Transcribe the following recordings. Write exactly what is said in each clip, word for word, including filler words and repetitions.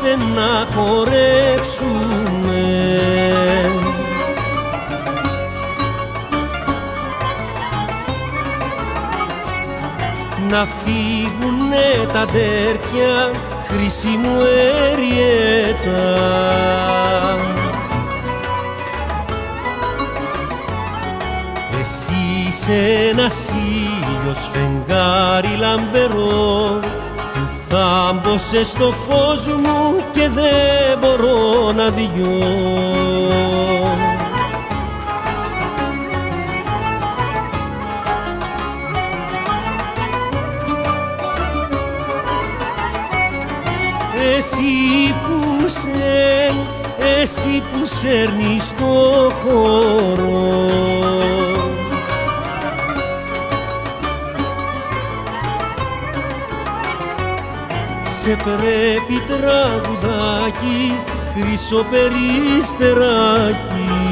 ώστε να χορέψουμε. Να φύγουνε τα ντέρκια, χρυσή μου Εριέτα. Εσύ είσαι ένας ήλιος, φεγγάρι λαμπερό, που θάμπωσε στο φως μου και δεν μπορώ να διώ. Εσύ που σε, εσύ που σέρνεις το χώρο, σε πρέπει τραγουδάκι, χρυσό περιστεράκι.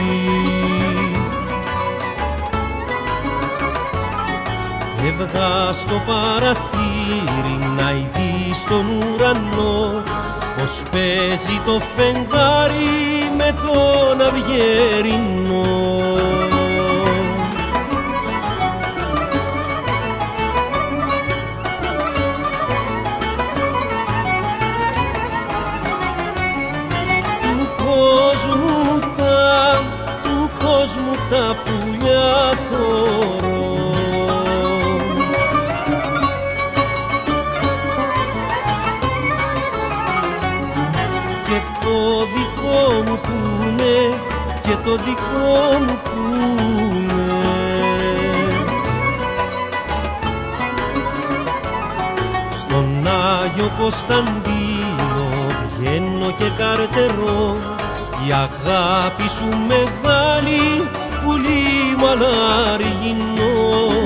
Έβγα στο παραθύρι να ειδείς τον ουρανό, πως παίζει το φεγγάρι με τον αυγερινό. Του κόσμου τα, του κόσμου τα πουλιά φορώ, το δικό μου πούνε και το δικό μου πούνε. Στον Άγιο Κωνσταντίνο βγαίνω και καρτερώ, η αγάπη σου μεγάλη, πουλί μου αλάργινο.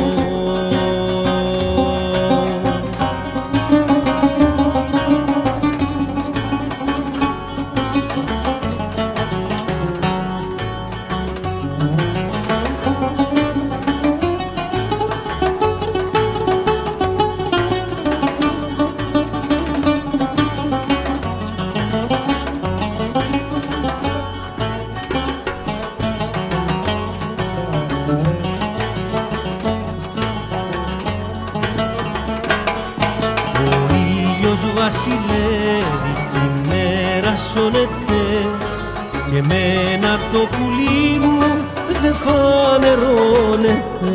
Βασιλεύει κι η μέρα σώνεται, και εμένα το πουλί μου δε φανερώνεται.